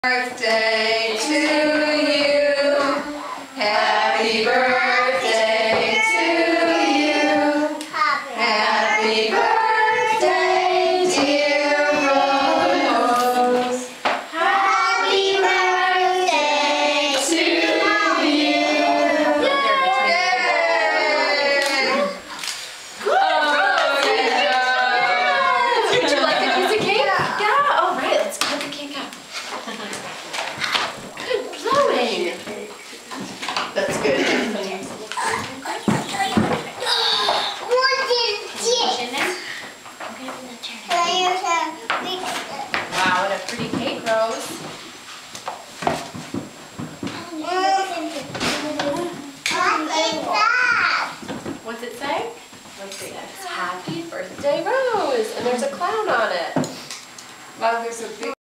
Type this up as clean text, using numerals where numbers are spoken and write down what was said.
Birthday to you. Happy birthday to you. Happy birthday, dear Rose. Happy birthday to you. Yay! Oh, yeah. Would you like a piece of cake? Yeah. All right, let's cut the cake up. Good blowing. That's good. Wow, what a pretty cake, Rose. What's it say? Let's see. It's Happy Birthday, Rose. And there's a clown on it. Wow, there's a big